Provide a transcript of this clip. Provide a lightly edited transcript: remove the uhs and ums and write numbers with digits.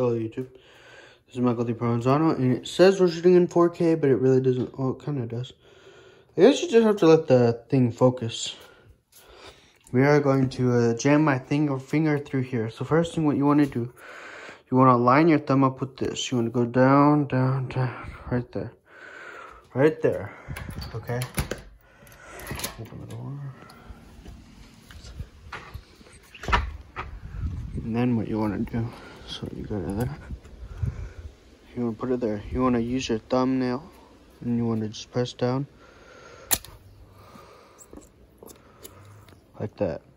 Hello YouTube, this is Michael Provenzano, and it says we're shooting in 4K, but it really doesn't. Oh, it kind of does. I guess you just have to let the thing focus. We are going to jam my finger through here. So first thing, what you want to do, you want to line your thumb up with this. You want to go down, down, down, right there. Right there, okay? Open the door. And then what you want to do, so you go to there. You want to put it there. You want to use your thumbnail, and you want to just press down like that.